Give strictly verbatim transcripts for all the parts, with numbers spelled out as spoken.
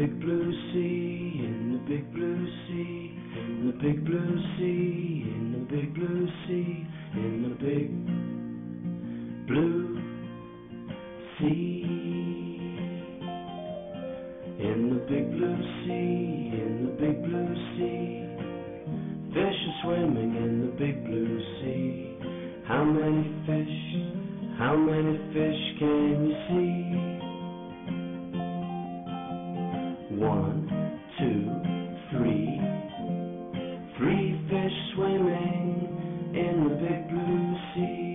big blue sea, in the big blue sea, in the big blue sea, in the big blue sea, in the big blue sea, in the big blue sea, in the big blue sea. Fish are swimming in the big blue sea. How many fish, how many fish can you see? One, two, three. Three fish swimming in the big blue sea.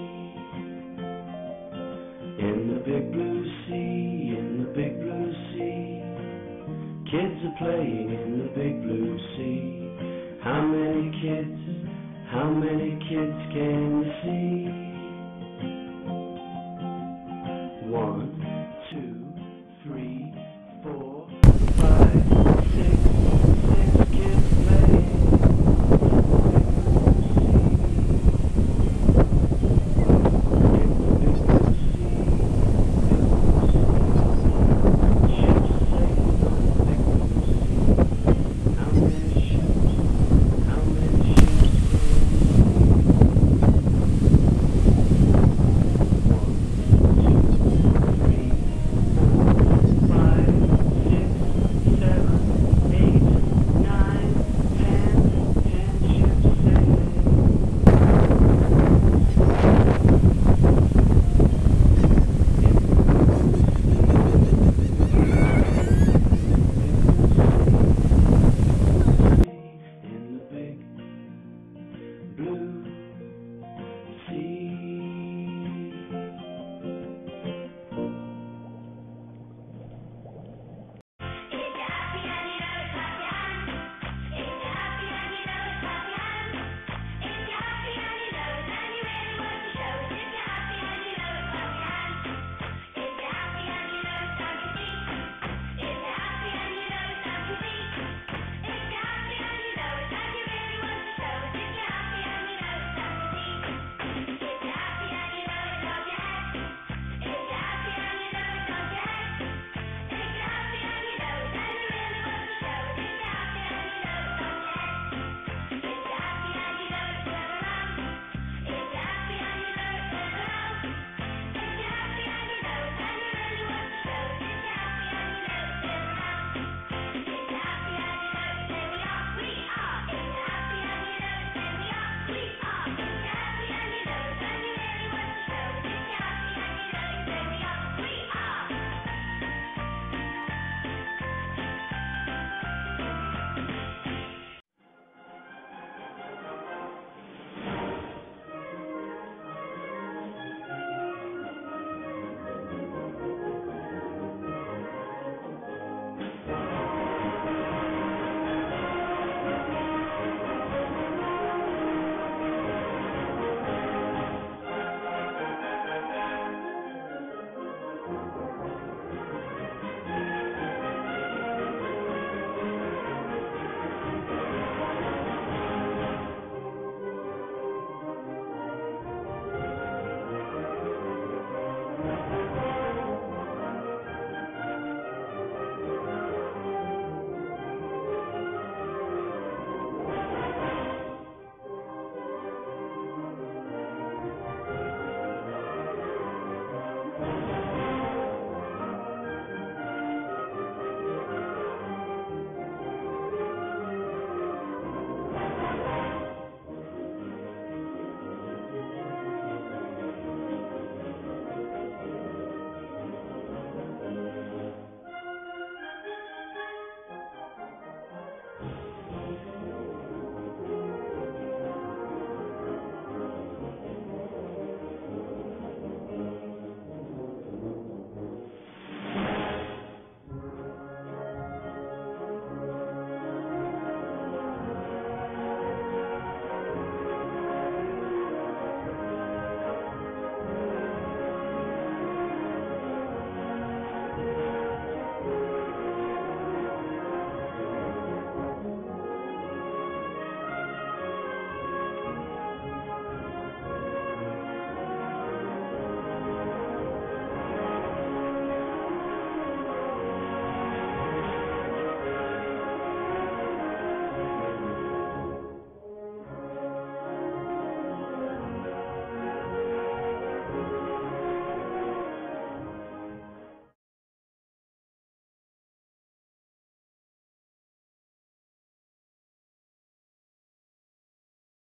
In the big blue sea, in the big blue sea. Kids are playing in the big blue sea. How many kids, how many kids can you see? One,